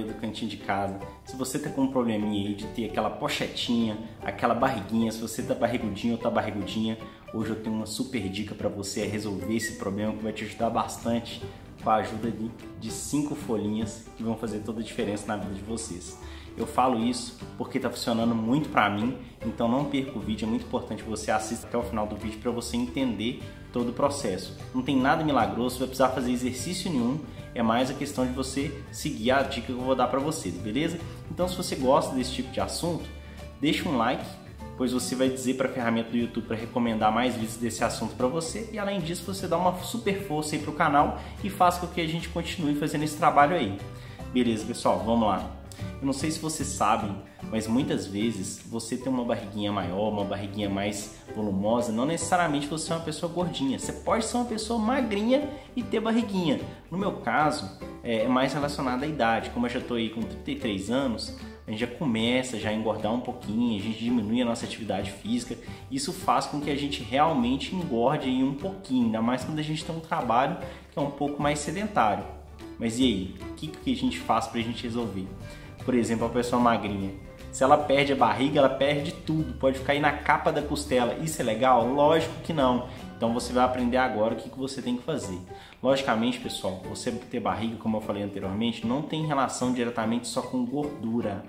do cantinho de casa, se você tá com um probleminha aí de ter aquela pochetinha, aquela barriguinha, se você tá barrigudinho ou tá barrigudinha, hoje eu tenho uma super dica para você resolver esse problema que vai te ajudar bastante com a ajuda de 5 folhinhas que vão fazer toda a diferença na vida de vocês. Eu falo isso porque está funcionando muito para mim, então não perca o vídeo, é muito importante que você assista até o final do vídeo para você entender todo o processo. Não tem nada milagroso, você vai precisar fazer exercício nenhum, é mais a questão de você seguir a dica que eu vou dar para vocês, beleza? Então se você gosta desse tipo de assunto, deixa um like, pois você vai dizer para a ferramenta do YouTube para recomendar mais vídeos desse assunto para você, e além disso você dá uma super força aí para o canal e faz com que a gente continue fazendo esse trabalho aí. Beleza, pessoal? Vamos lá. Eu não sei se vocês sabem, mas muitas vezes você tem uma barriguinha maior, uma barriguinha mais volumosa, não necessariamente você é uma pessoa gordinha, você pode ser uma pessoa magrinha e ter barriguinha. No meu caso, é mais relacionado à idade, como eu já estou aí com 33 anos, a gente já começa a engordar um pouquinho, a gente diminui a nossa atividade física, isso faz com que a gente realmente engorde aí um pouquinho, ainda mais quando a gente tem um trabalho que é um pouco mais sedentário. Mas e aí, o que a gente faz para a gente resolver? Por exemplo, a pessoa magrinha, se ela perde a barriga, ela perde tudo, pode ficar aí na capa da costela. Isso é legal? Lógico que não. Então você vai aprender agora o que você tem que fazer. Logicamente, pessoal, você ter barriga, como eu falei anteriormente, não tem relação diretamente só com gordura.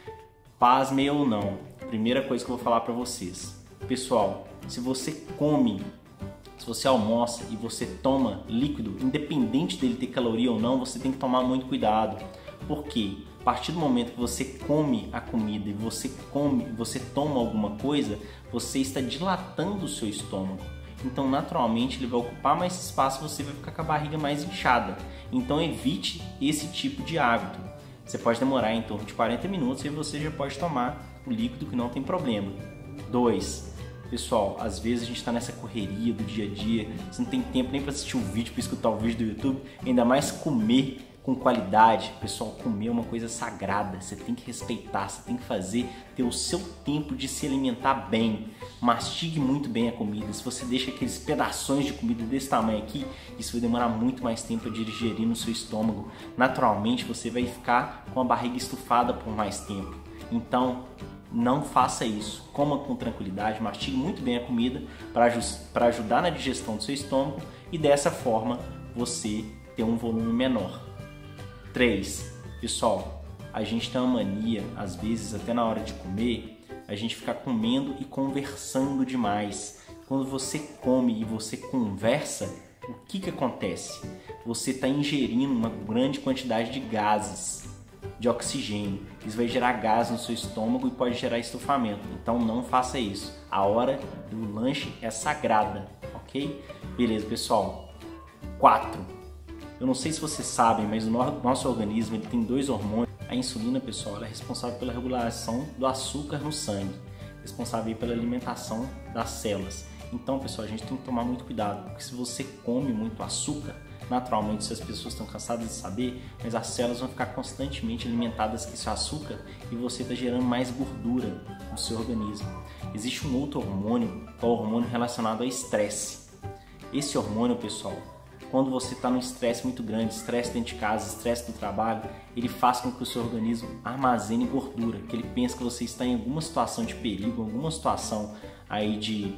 Pasmem ou não, primeira coisa que eu vou falar para vocês. Pessoal, se você come, se você almoça e você toma líquido, independente dele ter caloria ou não, você tem que tomar muito cuidado. Por quê? A partir do momento que você come a comida e você toma alguma coisa, você está dilatando o seu estômago. Então, naturalmente, ele vai ocupar mais espaço e você vai ficar com a barriga mais inchada. Então, evite esse tipo de hábito. Você pode demorar em torno de 40 minutos e você já pode tomar o líquido que não tem problema. 2. Pessoal, às vezes a gente está nessa correria do dia a dia, você não tem tempo nem para assistir um vídeo, para escutar o vídeo do YouTube, ainda mais comer com qualidade. Pessoal, comer é uma coisa sagrada, você tem que respeitar, você tem que ter o seu tempo de se alimentar bem. Mastigue muito bem a comida. Se você deixa aqueles pedaços de comida desse tamanho aqui, isso vai demorar muito mais tempo a digerir no seu estômago. Naturalmente você vai ficar com a barriga estufada por mais tempo. Então, não faça isso. Coma com tranquilidade, mastigue muito bem a comida para ajudar na digestão do seu estômago e dessa forma você ter um volume menor. 3. Pessoal, a gente tem uma mania, às vezes até na hora de comer, a gente ficar comendo e conversando demais. Quando você come e você conversa, o que acontece? Você está ingerindo uma grande quantidade de gases, de oxigênio. Isso vai gerar gás no seu estômago e pode gerar estufamento. Então não faça isso. A hora do lanche é sagrada, ok? Beleza, pessoal. 4. Eu não sei se vocês sabem, mas o nosso organismo ele tem 2 hormônios. A insulina, pessoal, ela é responsável pela regulação do açúcar no sangue, responsável pela alimentação das células. Então, pessoal, a gente tem que tomar muito cuidado, porque se você come muito açúcar, naturalmente, se as pessoas estão cansadas de saber, mas as células vão ficar constantemente alimentadas com esse açúcar e você está gerando mais gordura no seu organismo. Existe um outro hormônio, que é o hormônio relacionado ao estresse. Esse hormônio, pessoal, quando você está num estresse muito grande, estresse dentro de casa, estresse do trabalho, ele faz com que o seu organismo armazene gordura, que ele pensa que você está em alguma situação de perigo, alguma situação aí de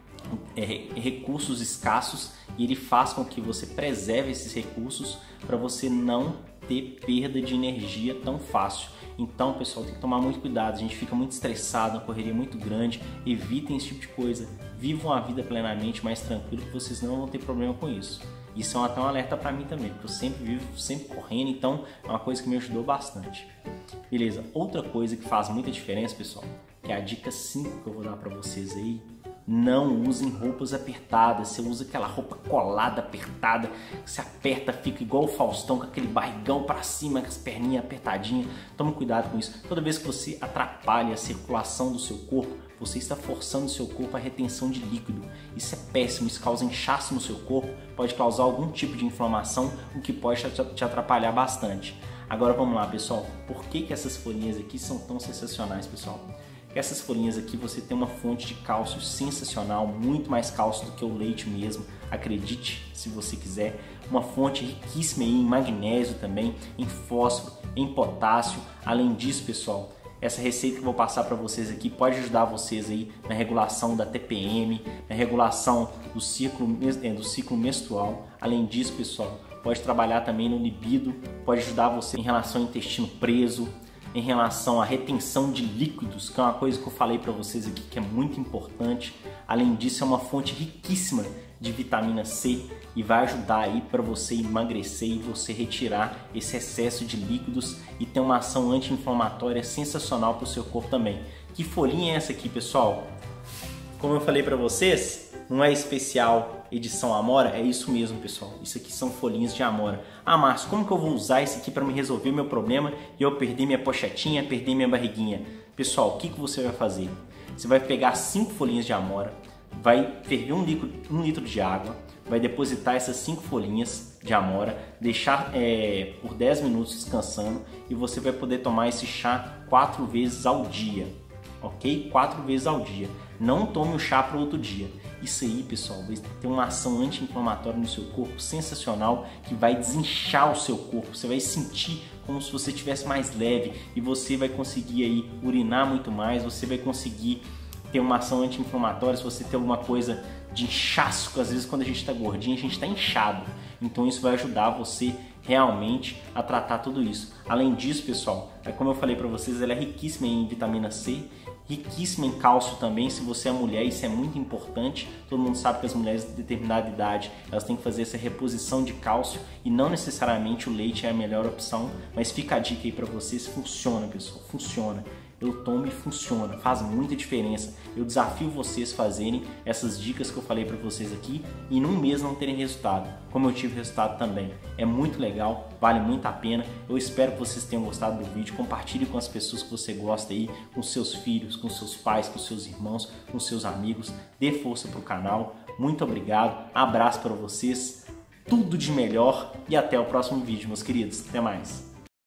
recursos escassos, e ele faz com que você preserve esses recursos para você não ter perda de energia tão fácil. Então, pessoal, tem que tomar muito cuidado, a gente fica muito estressado, uma correria muito grande, evitem esse tipo de coisa, vivam a vida plenamente, mais tranquilo, que vocês não vão ter problema com isso. Isso é até um alerta para mim também, porque eu sempre correndo, então é uma coisa que me ajudou bastante. Beleza, outra coisa que faz muita diferença, pessoal, que é a dica 5 que eu vou dar para vocês aí. Não usem roupas apertadas. Você usa aquela roupa colada, apertada, você aperta, fica igual o Faustão, com aquele barrigão para cima, com as perninhas apertadinhas. Tome cuidado com isso. Toda vez que você atrapalha a circulação do seu corpo, você está forçando o seu corpo à retenção de líquido. Isso é péssimo, isso causa inchaço no seu corpo, pode causar algum tipo de inflamação, o que pode te atrapalhar bastante. Agora vamos lá, pessoal. Por que essas folhinhas aqui são tão sensacionais, pessoal? Essas folhinhas aqui você tem uma fonte de cálcio sensacional, muito mais cálcio do que o leite mesmo. acredite se você quiser. Uma fonte riquíssima aí em magnésio também, em fósforo, em potássio. Além disso, pessoal, essa receita que eu vou passar para vocês aqui pode ajudar vocês aí na regulação da TPM, na regulação do ciclo menstrual. Além disso, pessoal, pode trabalhar também no libido, pode ajudar você em relação ao intestino preso, em relação à retenção de líquidos, que é uma coisa que eu falei para vocês aqui que é muito importante. Além disso, é uma fonte riquíssima de vitamina C e vai ajudar aí para você emagrecer e você retirar esse excesso de líquidos e ter uma ação anti-inflamatória sensacional para o seu corpo também. Que folhinha é essa aqui, pessoal? Como eu falei para vocês, não é especial edição Amora, é isso mesmo, pessoal. Isso aqui são folhinhas de Amora. Ah, Márcio, como que eu vou usar isso aqui para me resolver meu problema e eu perder minha pochetinha, perder minha barriguinha? Pessoal, o que você vai fazer? Você vai pegar 5 folhinhas de Amora, vai ferver um litro de água, vai depositar essas 5 folhinhas de Amora, deixar por 10 minutos descansando e você vai poder tomar esse chá 4 vezes ao dia, ok? 4 vezes ao dia. Não tome o chá para outro dia. Isso aí, pessoal, vai ter uma ação anti-inflamatória no seu corpo sensacional que vai desinchar o seu corpo. Você vai sentir como se você estivesse mais leve e você vai conseguir aí urinar muito mais, você vai conseguir ter uma ação anti-inflamatória. Se você tem alguma coisa de inchaço, às vezes quando a gente está gordinho, a gente está inchado. Então isso vai ajudar você realmente a tratar tudo isso. Além disso, pessoal, como eu falei para vocês, ela é riquíssima em vitamina C, riquíssima em cálcio também. Se você é mulher, isso é muito importante. Todo mundo sabe que as mulheres de determinada idade, elas têm que fazer essa reposição de cálcio e não necessariamente o leite é a melhor opção, mas fica a dica aí para vocês, funciona, pessoal, funciona. Eu tomo e funciona, faz muita diferença. Eu desafio vocês a fazerem essas dicas que eu falei para vocês aqui e num mês não terem resultado, como eu tive resultado também. É muito legal, vale muito a pena. Eu espero que vocês tenham gostado do vídeo. Compartilhe com as pessoas que você gosta aí, com seus filhos, com seus pais, com seus irmãos, com seus amigos. Dê força pro canal. Muito obrigado, abraço para vocês, tudo de melhor e até o próximo vídeo, meus queridos. Até mais.